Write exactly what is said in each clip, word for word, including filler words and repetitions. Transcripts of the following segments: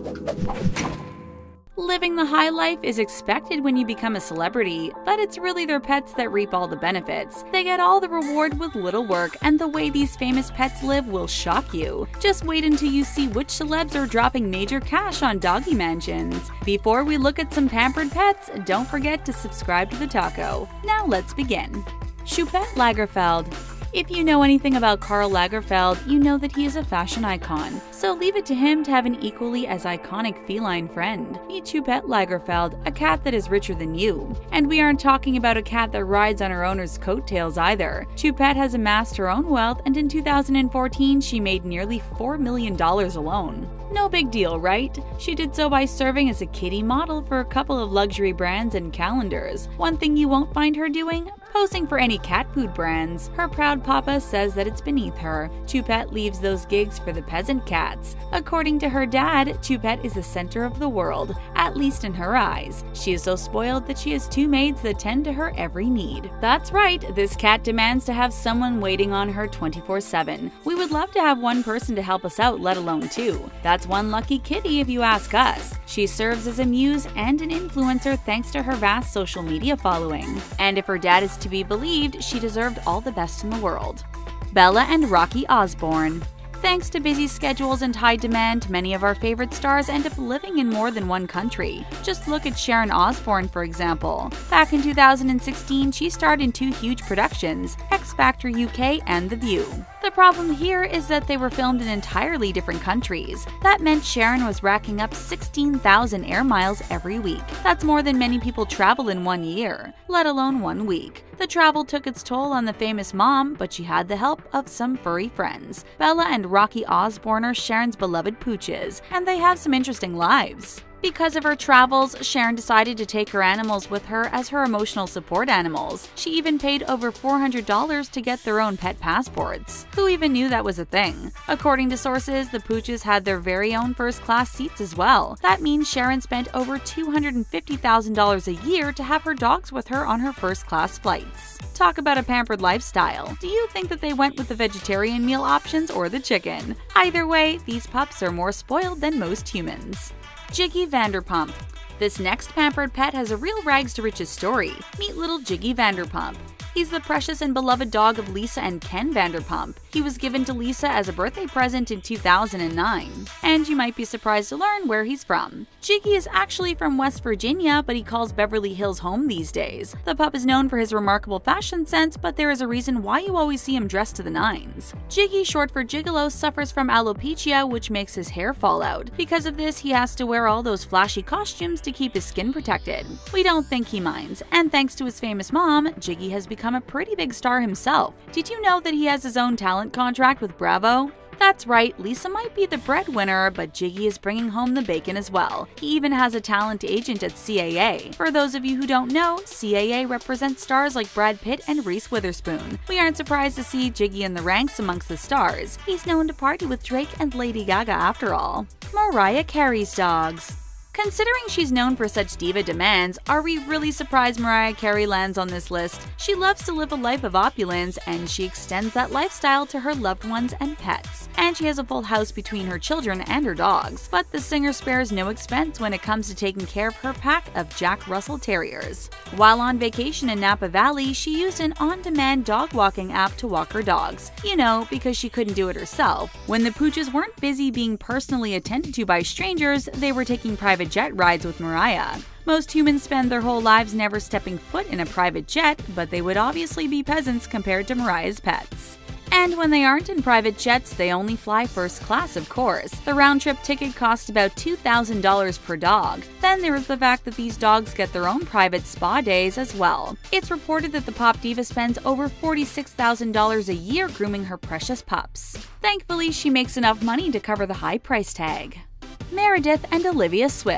Living the high life is expected when you become a celebrity, but it's really their pets that reap all the benefits. They get all the reward with little work, and the way these famous pets live will shock you. Just wait until you see which celebs are dropping major cash on doggy mansions. Before we look at some pampered pets, don't forget to subscribe to the taco. Now let's begin. Choupette Lagerfeld. If you know anything about Karl Lagerfeld, you know that he is a fashion icon, so leave it to him to have an equally as iconic feline friend. Meet Choupette Lagerfeld, a cat that is richer than you. And we aren't talking about a cat that rides on her owner's coattails either. Choupette has amassed her own wealth, and in two thousand fourteen she made nearly four million dollars alone. No big deal, right? She did so by serving as a kitty model for a couple of luxury brands and calendars. One thing you won't find her doing? Posing for any cat food brands. Her proud papa says that it's beneath her. Choupette leaves those gigs for the peasant cats. According to her dad, Choupette is the center of the world, at least in her eyes. She is so spoiled that she has two maids that tend to her every need. That's right, this cat demands to have someone waiting on her twenty-four seven. We would love to have one person to help us out, let alone two. That's one lucky kitty if you ask us. She serves as a muse and an influencer thanks to her vast social media following. And if her dad is to be believed, she deserved all the best in the world. Bella and Rocky Osborne. Thanks to busy schedules and high demand, many of our favorite stars end up living in more than one country. Just look at Sharon Osbourne, for example. Back in two thousand sixteen, she starred in two huge productions, X Factor U K and The View. The problem here is that they were filmed in entirely different countries. That meant Sharon was racking up sixteen thousand air miles every week. That's more than many people travel in one year, let alone one week. The travel took its toll on the famous mom, but she had the help of some furry friends. Bella and Rocky Osborne are Sharon's beloved pooches, and they have some interesting lives. Because of her travels, Sharon decided to take her animals with her as her emotional support animals. She even paid over four hundred dollars to get their own pet passports. Who even knew that was a thing? According to sources, the pooches had their very own first-class seats as well. That means Sharon spent over two hundred fifty thousand dollars a year to have her dogs with her on her first-class flights. Talk about a pampered lifestyle. Do you think that they went with the vegetarian meal options or the chicken? Either way, these pups are more spoiled than most humans. Jiggy Vanderpump. This next pampered pet has a real rags to riches story. Meet little Jiggy Vanderpump. He's the precious and beloved dog of Lisa and Ken Vanderpump. He was given to Lisa as a birthday present in two thousand nine. And you might be surprised to learn where he's from. Jiggy is actually from West Virginia, but he calls Beverly Hills home these days. The pup is known for his remarkable fashion sense, but there is a reason why you always see him dressed to the nines. Jiggy, short for Gigolo, suffers from alopecia, which makes his hair fall out. Because of this, he has to wear all those flashy costumes to keep his skin protected. We don't think he minds, and thanks to his famous mom, Jiggy has become a pretty big star himself. Did you know that he has his own talent contract with Bravo? That's right, Lisa might be the breadwinner, but Jiggy is bringing home the bacon as well. He even has a talent agent at C A A. For those of you who don't know, C A A represents stars like Brad Pitt and Reese Witherspoon. We aren't surprised to see Jiggy in the ranks amongst the stars. He's known to party with Drake and Lady Gaga after all. Mariah Carey's dogs. Considering she's known for such diva demands, are we really surprised Mariah Carey lands on this list? She loves to live a life of opulence, and she extends that lifestyle to her loved ones and pets. And she has a full house between her children and her dogs. But the singer spares no expense when it comes to taking care of her pack of Jack Russell Terriers. While on vacation in Napa Valley, she used an on-demand dog walking app to walk her dogs. You know, because she couldn't do it herself. When the pooches weren't busy being personally attended to by strangers, they were taking private jet rides with Mariah. Most humans spend their whole lives never stepping foot in a private jet, but they would obviously be peasants compared to Mariah's pets. And when they aren't in private jets, they only fly first class, of course. The round-trip ticket costs about two thousand dollars per dog. Then there is the fact that these dogs get their own private spa days as well. It's reported that the pop diva spends over forty-six thousand dollars a year grooming her precious pups. Thankfully, she makes enough money to cover the high price tag. Meredith and Olivia Swift.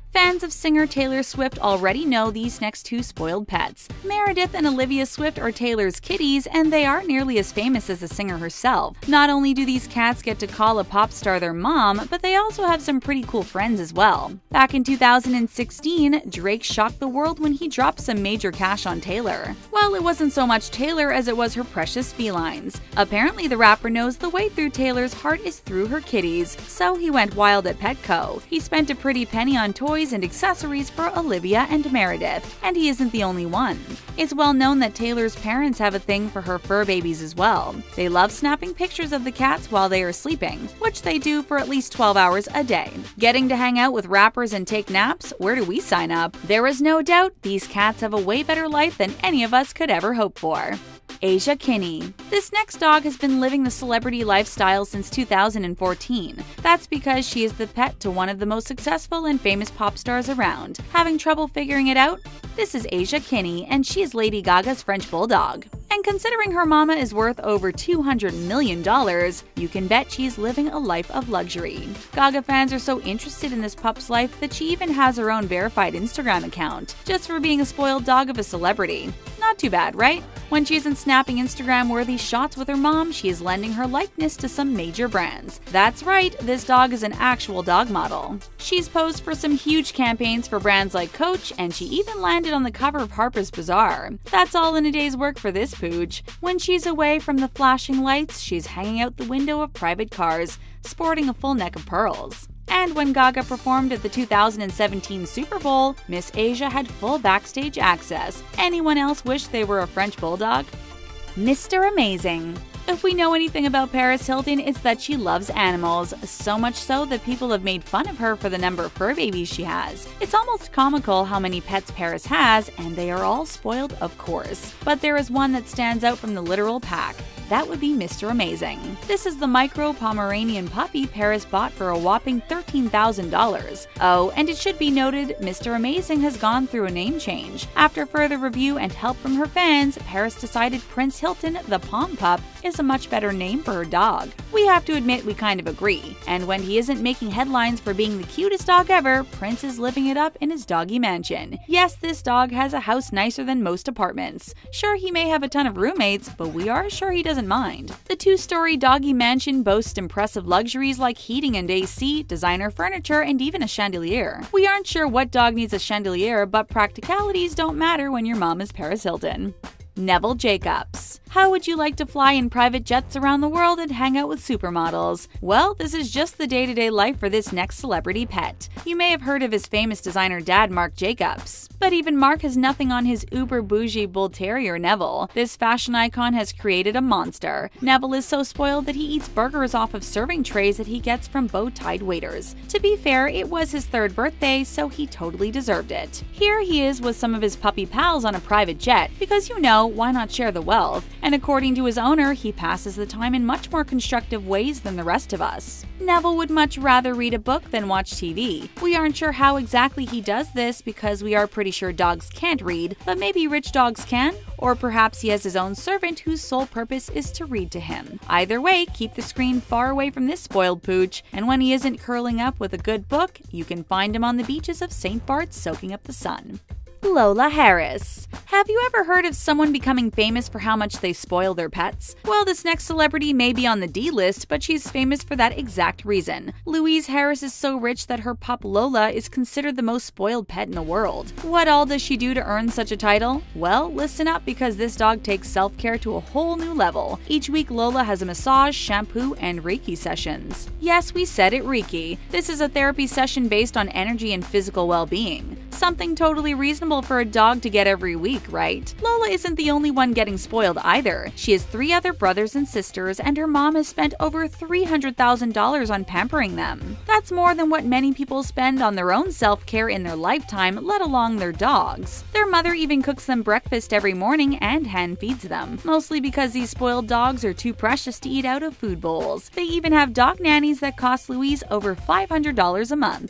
Fans of singer Taylor Swift already know these next two spoiled pets. Meredith and Olivia Swift are Taylor's kitties, and they aren't nearly as famous as the singer herself. Not only do these cats get to call a pop star their mom, but they also have some pretty cool friends as well. Back in two thousand sixteen, Drake shocked the world when he dropped some major cash on Taylor. Well, it wasn't so much Taylor as it was her precious felines. Apparently, the rapper knows the way through Taylor's heart is through her kitties, so he went wild at Petco. He spent a pretty penny on toys and accessories for Olivia and Meredith, and he isn't the only one. It's well known that Taylor's parents have a thing for her fur babies as well. They love snapping pictures of the cats while they are sleeping, which they do for at least twelve hours a day. Getting to hang out with rappers and take naps? Where do we sign up? There is no doubt these cats have a way better life than any of us could ever hope for. Asia Kinney. This next dog has been living the celebrity lifestyle since two thousand fourteen. That's because she is the pet to one of the most successful and famous pop stars around. Having trouble figuring it out? This is Asia Kinney, and she is Lady Gaga's French Bulldog. And considering her mama is worth over two hundred million dollars, you can bet she's living a life of luxury. Gaga fans are so interested in this pup's life that she even has her own verified Instagram account, just for being a spoiled dog of a celebrity. Not too bad, right? When she isn't snapping Instagram-worthy shots with her mom, she is lending her likeness to some major brands. That's right, this dog is an actual dog model. She's posed for some huge campaigns for brands like Coach, and she even landed on the cover of Harper's Bazaar. That's all in a day's work for this pooch. When she's away from the flashing lights, she's hanging out the window of private cars, sporting a full neck of pearls. And when Gaga performed at the two thousand seventeen Super Bowl, Miss Asia had full backstage access. Anyone else wish they were a French Bulldog? Mister Amazing. If we know anything about Paris Hilton, it's that she loves animals, so much so that people have made fun of her for the number of fur babies she has. It's almost comical how many pets Paris has, and they are all spoiled, of course. But there is one that stands out from the literal pack. That would be Mister Amazing. This is the micro Pomeranian puppy Paris bought for a whopping thirteen thousand dollars. Oh, and it should be noted, Mister Amazing has gone through a name change. After further review and help from her fans, Paris decided Prince Hilton, the Pom Pup, is a much better name for her dog. We have to admit we kind of agree. And when he isn't making headlines for being the cutest dog ever, Prince is living it up in his doggy mansion. Yes, this dog has a house nicer than most apartments. Sure, he may have a ton of roommates, but we are sure he doesn't mind. The two-story doggy mansion boasts impressive luxuries like heating and A C, designer furniture, and even a chandelier. We aren't sure what dog needs a chandelier, but practicalities don't matter when your mom is Paris Hilton. Neville Jacobs. How would you like to fly in private jets around the world and hang out with supermodels? Well, this is just the day-to-day life for this next celebrity pet. You may have heard of his famous designer dad, Marc Jacobs. But even Marc has nothing on his uber bougie bull terrier, Neville. This fashion icon has created a monster. Neville is so spoiled that he eats burgers off of serving trays that he gets from bow-tied waiters. To be fair, it was his third birthday, so he totally deserved it. Here he is with some of his puppy pals on a private jet, because you know, why not share the wealth? And according to his owner, he passes the time in much more constructive ways than the rest of us. Neville would much rather read a book than watch T V. We aren't sure how exactly he does this because we are pretty sure dogs can't read, but maybe rich dogs can? Or perhaps he has his own servant whose sole purpose is to read to him. Either way, keep the screen far away from this spoiled pooch, and when he isn't curling up with a good book, you can find him on the beaches of Saint Bart's soaking up the sun. Lola Harris. Have you ever heard of someone becoming famous for how much they spoil their pets? Well, this next celebrity may be on the D list, but she's famous for that exact reason. Louise Harris is so rich that her pup Lola is considered the most spoiled pet in the world. What all does she do to earn such a title? Well, listen up because this dog takes self-care to a whole new level. Each week, Lola has a massage, shampoo, and Reiki sessions. Yes, we said it, Reiki. This is a therapy session based on energy and physical well-being. Something totally reasonable for a dog to get every week, right? Lola isn't the only one getting spoiled either. She has three other brothers and sisters, and her mom has spent over three hundred thousand dollars on pampering them. That's more than what many people spend on their own self-care in their lifetime, let alone their dogs. Their mother even cooks them breakfast every morning and hand feeds them, mostly because these spoiled dogs are too precious to eat out of food bowls. They even have dog nannies that cost Louise over five hundred dollars a month.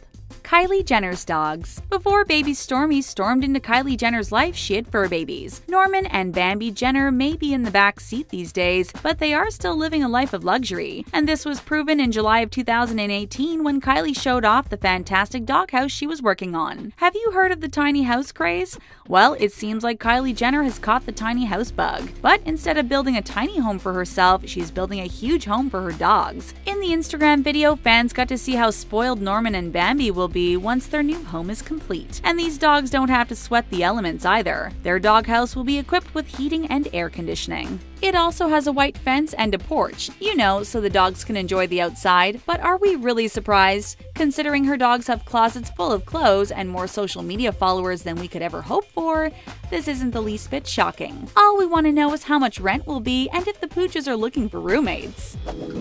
Kylie Jenner's dogs. Before baby Stormy stormed into Kylie Jenner's life, she had fur babies. Norman and Bambi Jenner may be in the back seat these days, but they are still living a life of luxury. And this was proven in July of two thousand eighteen when Kylie showed off the fantastic doghouse she was working on. Have you heard of the tiny house craze? Well, it seems like Kylie Jenner has caught the tiny house bug. But instead of building a tiny home for herself, she's building a huge home for her dogs. In the Instagram video, fans got to see how spoiled Norman and Bambi will be once their new home is complete. And these dogs don't have to sweat the elements either. Their doghouse will be equipped with heating and air conditioning. It also has a white fence and a porch, you know, so the dogs can enjoy the outside. But are we really surprised? Considering her dogs have closets full of clothes and more social media followers than we could ever hope for, this isn't the least bit shocking. All we want to know is how much rent will be and if the pooches are looking for roommates.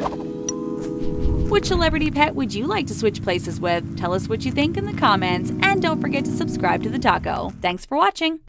Which celebrity pet would you like to switch places with? Tell us what you think in the comments, and don't forget to subscribe to The Taco. Thanks for watching!